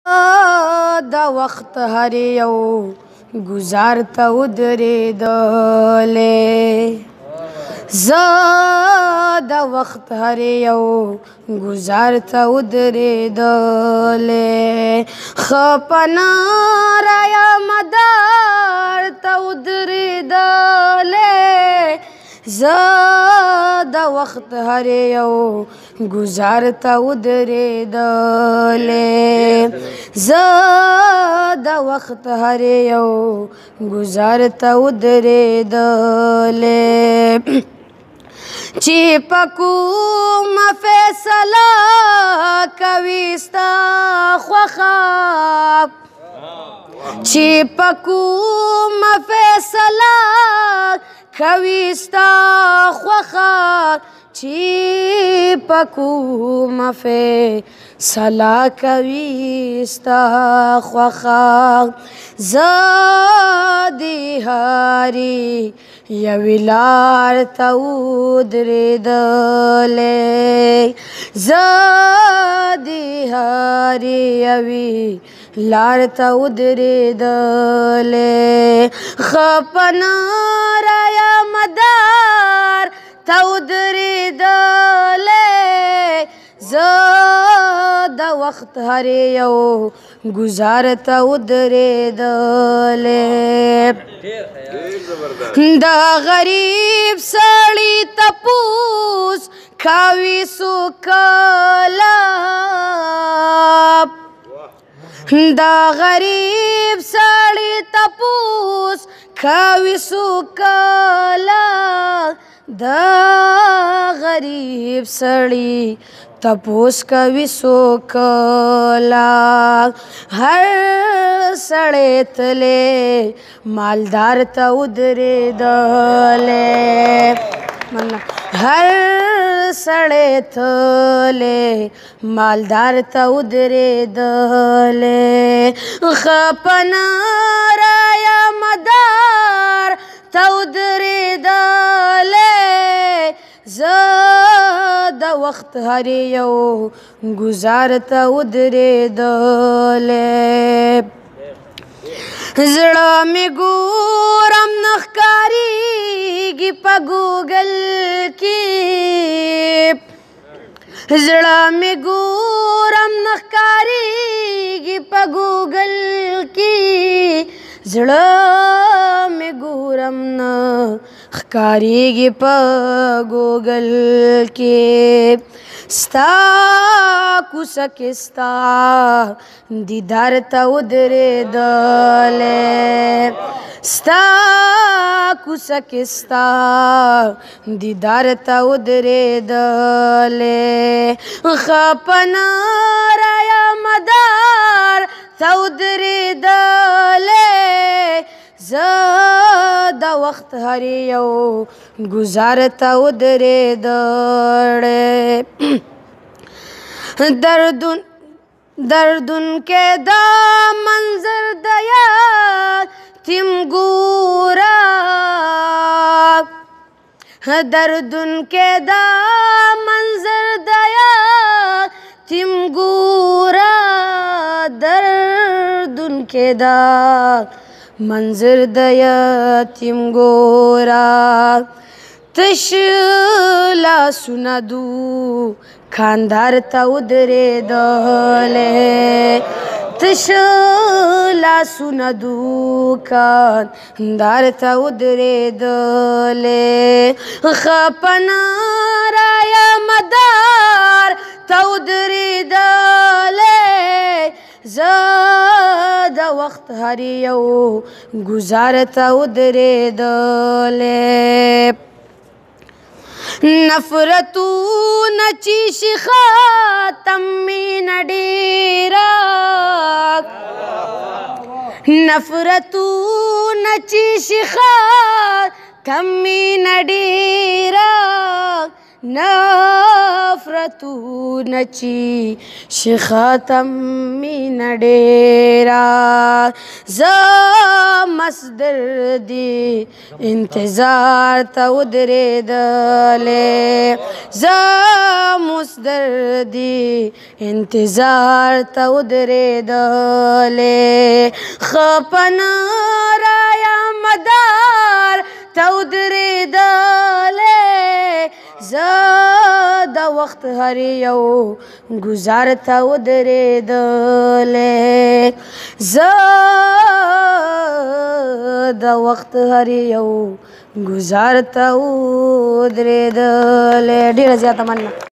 د وخت هر یو گزار ته ودرېدلې زه د وخت هر یو گزار ته ودرېدلې ښه پناه رایم دار ته ودرېدلې زه د وخت هر یو گزار ته ودرېدلې زه د وخت هر یو گزار ته ودرېدلې چې په کومه فیصله کوي ستا خوښه چې په کومه فیصله کوي ستا خوښه چې په کومه فیصله کوي ستا خوښه زه د هرې یوې لار ته ودرېدلې زه د هرې یوې لار ته ودرېدلې ښه پناه رایم دار ته ودرېدلې زه د وخت هر یو گزار ته ودرېدلې د غریب سړي تپوس کوي څو کله د غریب سړي تپوس کوي څو کله د غریب سړي تپوس کوي څو کله هر سړی تللی مالدار ته ودرېدلی هر سړی تللی مالدار ته ودرېدلی ښه پناه رایم دار ته ودرېدلی زه د وخت هر یو گزار ته ودرېدلی زړه مې ګورم نه ښکارېږي په ګوګل کې زړه مې ګورم نه ښکارېږي په ګوګل کې زړه مې ګورم نه ښکارېږي په ګوګل کې ستا کوڅه کې ستا دیدار ته ودرېدلی ستا کوڅه کې ستا دیدار ته ودرېدلی ښه پناه رایم دار ته ودرېدلی زه د وخت هر یو گزار ته ودرېدلی دردونکی دا منظر د یتیم ګوره دردونکی دا منظر د یتیم ګوره دردونکی دا منظر د یتیم ګوره تش لاسونه دوکاندار ته ودرېدلی تش لاسونه دوکاندار ته ودرېدلی ښه پناه رایم دار ته ودرېدلی زه د وخت هر یو گزار ته ودرېدلی نفرتونه چې شي ختم مینه ډېره نفرتونه چې شي ختم مینه ډېره نفرتونه چې شي ختم مینه ډېره زه مصدر دی انتظار ته ودرېدلې زه مصدر دی انتظار ته ودرېدلې ښه په ناره یم مدار ته ودرېدلې زه د وخت هر یو ګزار ته ودرېدلې زه د وخت هر یو ګزار ته ودرېدلې ډېره زیاته مننه